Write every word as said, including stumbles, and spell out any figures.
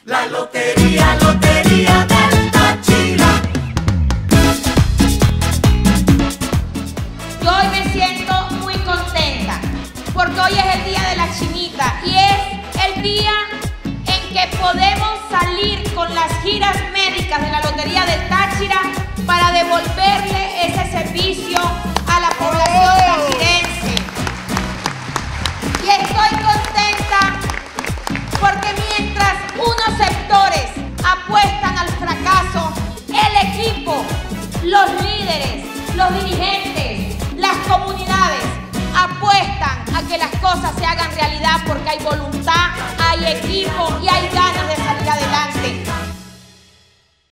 La lotería, lotería del Táchira. Yo hoy me siento muy contenta porque hoy es el día de la chinita y es el día en que podemos salir con las giras médicas de la Lotería del Táchira para devolverle ese servicio a la población tachirense. Y estoy contenta porque mientras unos sectores apuestan al fracaso, el equipo, los líderes, los dirigentes, las comunidades apuestan a que las cosas se hagan realidad porque hay voluntad, hay equipo y hay ganas de salir adelante.